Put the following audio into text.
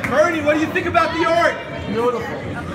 Bernie, what do you think about the art? Beautiful.